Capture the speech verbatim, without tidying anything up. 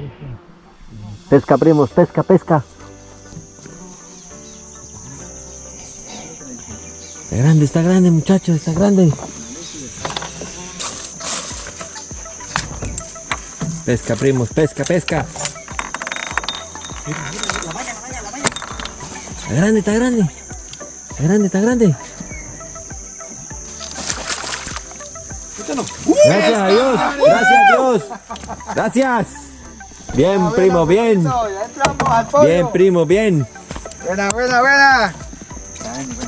Pesca, primos, pesca, pesca. Está grande, está grande, muchachos, está grande. Pesca, primos, pesca, pesca. Está grande, está grande. Está grande, está grande. Gracias a Dios, gracias a Dios. Gracias. Bien, primo, bien. Bien, primo, bien. Buena, buena, buena.